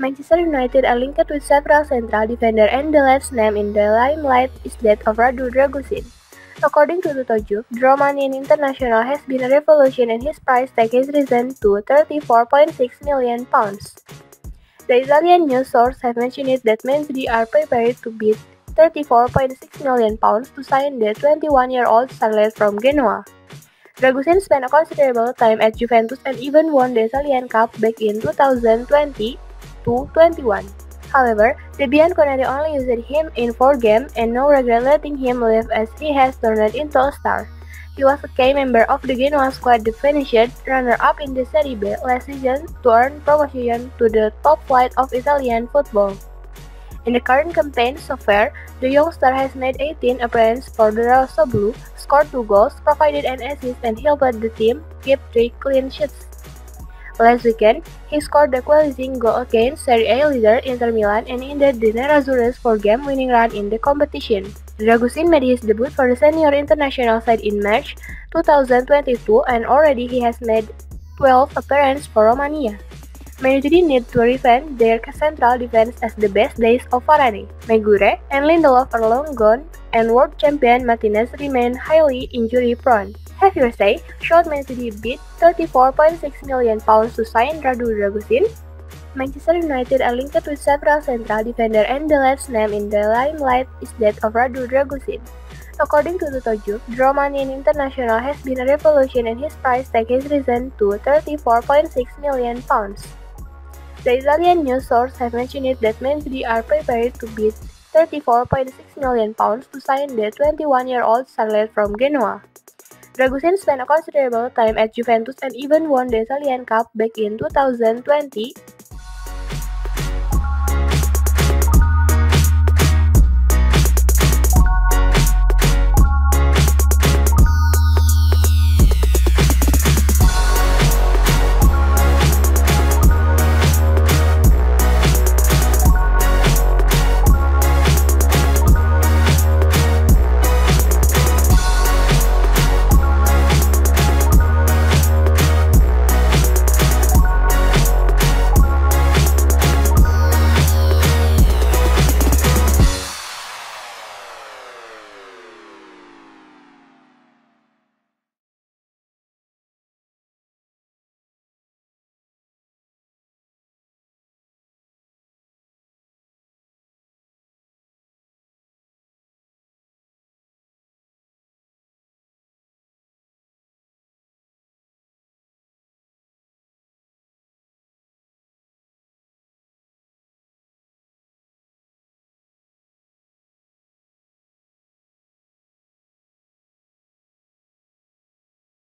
Manchester United are linked with several central defenders and the latest name in the limelight is that of Radu Dragusin. According to Tutojuk, the Romanian international has been a revolution and his price tag has risen to £34.6 million. The Italian news source have mentioned that Man City are prepared to bid £34.6 million to sign the 21-year-old starlet from Genoa. Dragusin spent a considerable time at Juventus and even won the Italian Cup back in 2020-21. However, the Bianconeri only used him in 4 games and no regret letting him leave as he has turned into a star. He was a key member of the Genoa squad that finished runner-up in the Serie B last season to earn promotion to the top flight of Italian football. In the current campaign so far, the youngster has made 18 appearances for the Rossoblu, scored 2 goals, provided an assist and helped the team keep 3 clean sheets. Last weekend, he scored the equalizing goal against Serie A leader Inter Milan and ended the Nerazzurri's 4-game winning run in the competition. Dragusin made his debut for the senior international side in March 2022 and already he has made 12 appearances for Romania. Man United need to revamp their central defense as the best days of Varane, Maguire, and Lindelof are long gone, and world champion Martinez remain highly injury-prone. Have your say, should Man City bid £34.6 million to sign Radu Dragusin? Manchester United are linked with several central defenders and the latest name in the limelight is that of Radu Dragusin. According to Tutojuk, the Romanian international has been a revolution and his price tag has risen to £34.6 million. The Italian news source have mentioned that Man City are prepared to bid £34.6 million to sign the 21-year-old starlet from Genoa. Dragusin spent a considerable time at Juventus and even won the Italian Cup back in 2020